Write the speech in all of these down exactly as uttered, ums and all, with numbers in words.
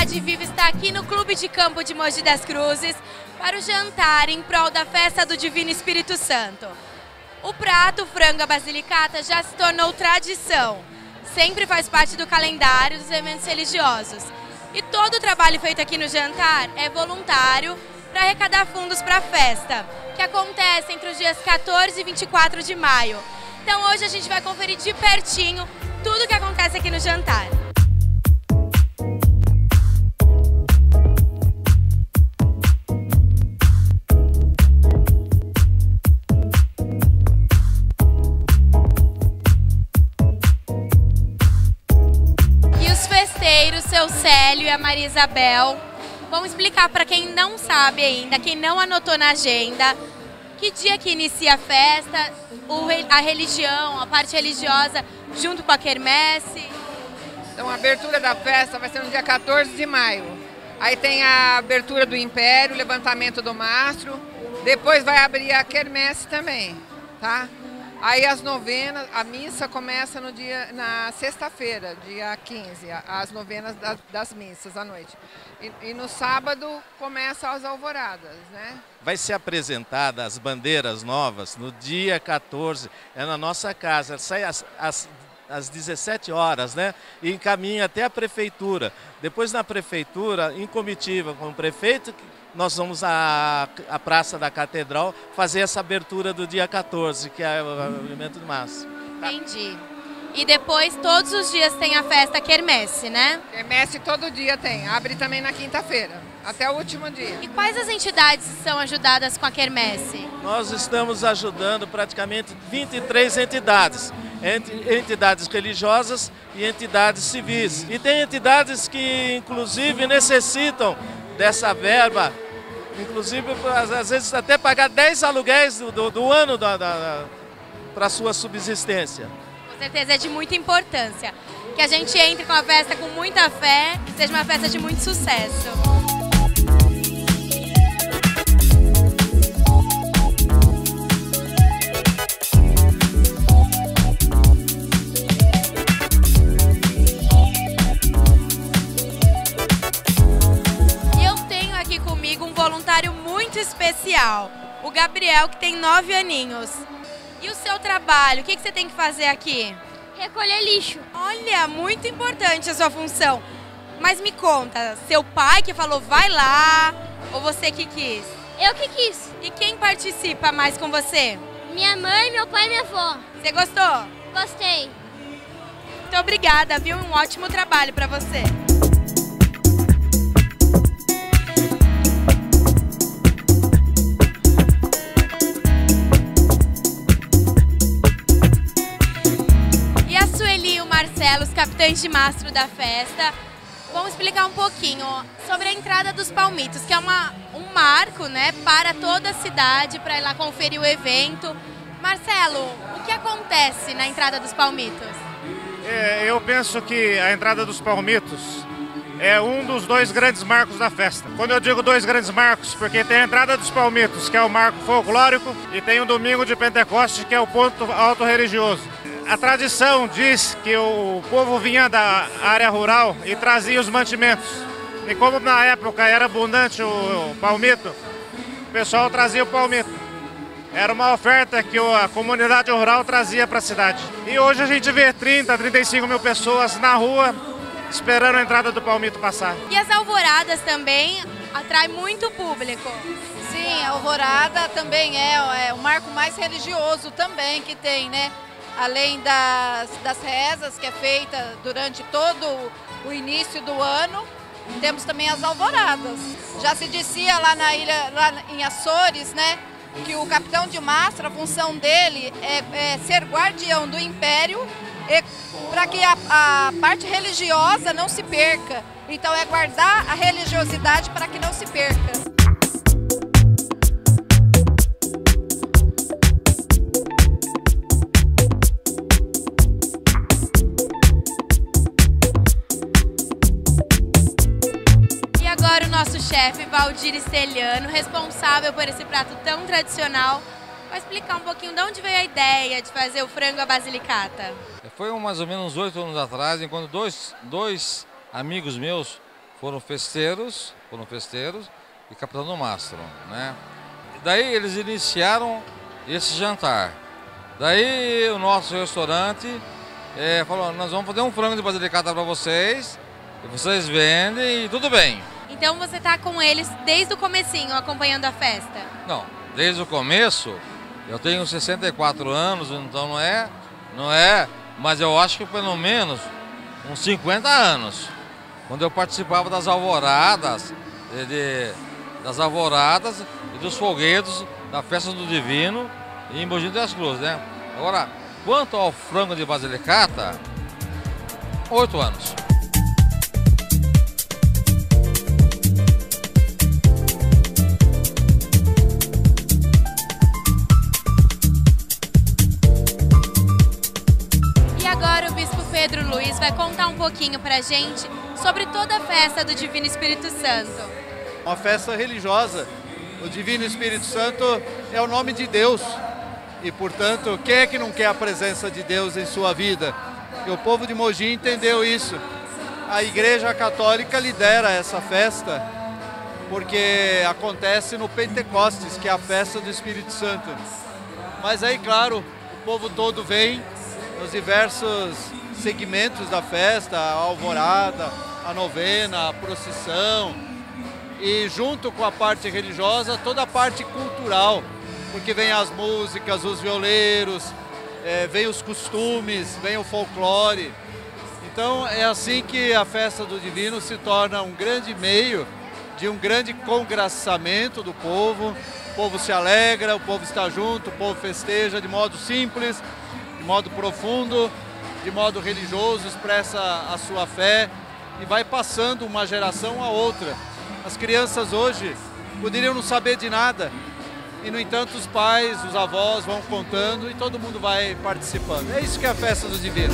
Rede Viva está aqui no Clube de Campo de Mogi das Cruzes para o jantar em prol da festa do Divino Espírito Santo. O prato frango à basilicata já se tornou tradição, sempre faz parte do calendário dos eventos religiosos. E todo o trabalho feito aqui no jantar é voluntário para arrecadar fundos para a festa, que acontece entre os dias quatorze e vinte e quatro de maio. Então hoje a gente vai conferir de pertinho tudo o que acontece aqui no jantar. Seu Célio e a Maria Isabel vão explicar para quem não sabe ainda, quem não anotou na agenda, que dia que inicia a festa, a religião, a parte religiosa, junto com a quermesse. Então a abertura da festa vai ser no dia quatorze de maio. Aí tem a abertura do Império, o levantamento do mastro, depois vai abrir a quermesse também, tá? Aí as novenas, a missa começa no dia, na sexta-feira, dia quinze, as novenas das, das missas à noite. E, e no sábado começam as alvoradas, né? Vai ser apresentada as bandeiras novas no dia quatorze, é na nossa casa, sai às, às, às dezessete horas, né? E encaminha até a prefeitura. Depois na prefeitura, em comitiva com o prefeito, nós vamos à, à Praça da Catedral fazer essa abertura do dia quatorze, que é o alimento de massa. Entendi. E depois, todos os dias tem a festa quermesse, né? Quermesse todo dia tem, abre também na quinta-feira, até o último dia. E quais as entidades são ajudadas com a quermesse? Nós estamos ajudando praticamente vinte e três entidades, entidades religiosas e entidades civis. E tem entidades que, inclusive, necessitam dessa verba, inclusive às vezes até pagar dez aluguéis do, do, do ano da, da, para a sua subsistência. Com certeza é de muita importância. Que a gente entre com a festa com muita fé, que seja uma festa de muito sucesso. Voluntário muito especial, o Gabriel, que tem nove aninhos. E o seu trabalho, o que, que você tem que fazer aqui? Recolher lixo. Olha, muito importante a sua função. Mas me conta, seu pai que falou vai lá, ou você que quis? Eu que quis. E quem participa mais com você? Minha mãe, meu pai e minha avó. Você gostou? Gostei. Muito obrigada, viu? Um ótimo trabalho para você. Os capitães de mastro da festa vão explicar um pouquinho sobre a entrada dos palmitos, que é uma, um marco, né, para toda a cidade, para ir lá conferir o evento. Marcelo, o que acontece na entrada dos palmitos? É, eu penso que a entrada dos palmitos é um dos dois grandes marcos da festa. Quando eu digo dois grandes marcos, porque tem a entrada dos palmitos, que é o marco folclórico, e tem o domingo de Pentecostes, que é o ponto alto religioso. A tradição diz que o povo vinha da área rural e trazia os mantimentos. E como na época era abundante o palmito, o pessoal trazia o palmito. Era uma oferta que a comunidade rural trazia para a cidade. E hoje a gente vê trinta, trinta e cinco mil pessoas na rua esperando a entrada do palmito passar. E as alvoradas também atraem muito público. Sim, a alvorada também é, é o marco mais religioso também que tem, né? Além das, das rezas que é feita durante todo o início do ano, temos também as alvoradas. Já se dizia lá na ilha, lá em Açores, né, que o capitão de mastro, a função dele é, é ser guardião do império para que a, a parte religiosa não se perca. Então é guardar a religiosidade para que não se perca. Agora o nosso chefe, Valdir Esteliano, responsável por esse prato tão tradicional, vai explicar um pouquinho de onde veio a ideia de fazer o frango à basilicata. Foi mais ou menos oito anos atrás, enquanto dois, dois amigos meus foram festeiros, foram festeiros e capitão do mastro, né? Daí eles iniciaram esse jantar. Daí o nosso restaurante é, falou, nós vamos fazer um frango de basilicata para vocês, e vocês vendem e tudo bem. Então você tá com eles desde o comecinho, acompanhando a festa? Não, desde o começo, eu tenho sessenta e quatro anos, então não é, não é, mas eu acho que pelo menos uns cinquenta anos. Quando eu participava das alvoradas, de, de, das alvoradas e dos foguetos da Festa do Divino em Mogi das Cruzes, né? Agora, quanto ao frango de basilicata, oito anos. E agora o Bispo Pedro Luiz vai contar um pouquinho pra gente sobre toda a festa do Divino Espírito Santo. Uma festa religiosa. O Divino Espírito Santo é o nome de Deus e, portanto, quem é que não quer a presença de Deus em sua vida? E o povo de Mogi entendeu isso. A Igreja Católica lidera essa festa porque acontece no Pentecostes, que é a festa do Espírito Santo. Mas aí, claro, o povo todo vem nos diversos segmentos da festa, a alvorada, a novena, a procissão, e junto com a parte religiosa, toda a parte cultural, porque vem as músicas, os violeiros, é, vem os costumes, vem o folclore. Então é assim que a festa do Divino se torna um grande meio de um grande congraçamento do povo. O povo se alegra, o povo está junto, o povo festeja de modo simples, de modo profundo, de modo religioso, expressa a sua fé e vai passando uma geração a outra. As crianças hoje poderiam não saber de nada e, no entanto, os pais, os avós vão contando e todo mundo vai participando. É isso que é a festa do Divino.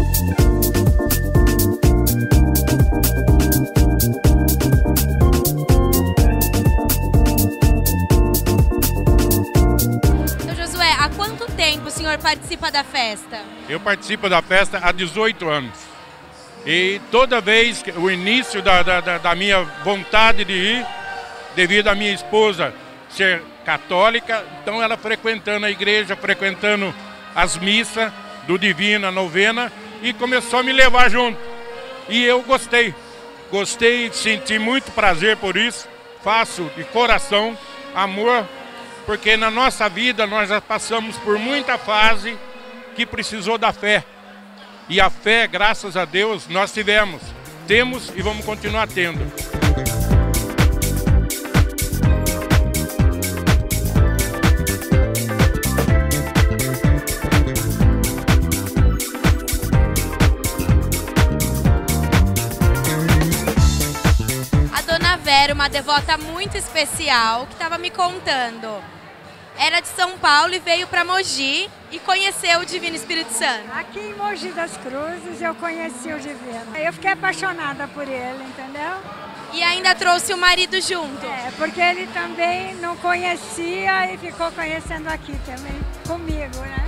Então, Josué, há quanto tempo o senhor participa da festa? Eu participo da festa há dezoito anos. E toda vez, que o início da, da, da minha vontade de ir, devido à minha esposa ser católica, então ela frequentando a igreja, frequentando as missas do Divino, a novena, e começou a me levar junto. E eu gostei, gostei, senti muito prazer por isso, faço de coração, amor, porque na nossa vida nós já passamos por muita fase que precisou da fé. E a fé, graças a Deus, nós tivemos, temos e vamos continuar tendo. A dona Vera, uma devota muito especial, que estava me contando. Era de São Paulo e veio para Mogi e conheceu o Divino Espírito Santo. Aqui em Mogi das Cruzes eu conheci o Divino. Eu fiquei apaixonada por ele, entendeu? E ainda trouxe o marido junto. É, porque ele também não conhecia e ficou conhecendo aqui também, comigo, né?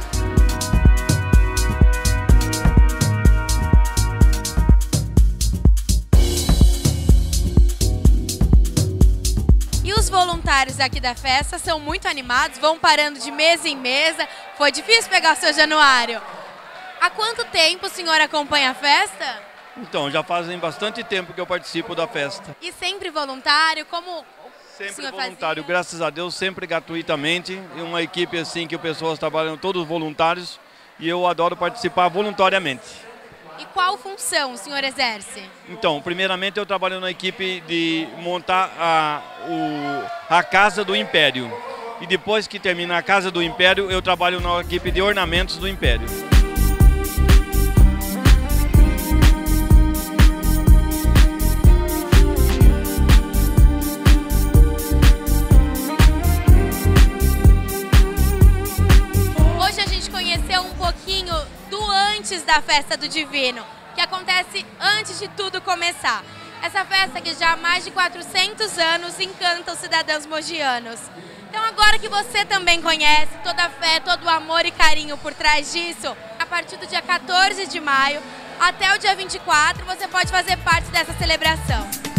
E os voluntários aqui da festa são muito animados, vão parando de mesa em mesa. Foi difícil pegar o seu Januário. Há quanto tempo o senhor acompanha a festa? Então, já fazem bastante tempo que eu participo da festa. E sempre voluntário? Como sempre o senhor voluntário, fazia? graças a Deus, sempre gratuitamente. E uma equipe assim que pessoas trabalham, todos voluntários, e eu adoro participar voluntariamente. E qual função o senhor exerce? Então, primeiramente eu trabalho na equipe de montar a, o, a Casa do Império. E depois que termina a Casa do Império, eu trabalho na equipe de ornamentos do Império. Hoje a gente conheceu um pouquinho do antes da Festa do Divino, que acontece antes de tudo começar. Essa festa que já há mais de quatrocentos anos encanta os cidadãos mogianos. Então agora que você também conhece toda a fé, todo o amor e carinho por trás disso, a partir do dia quatorze de maio até o dia vinte e quatro você pode fazer parte dessa celebração.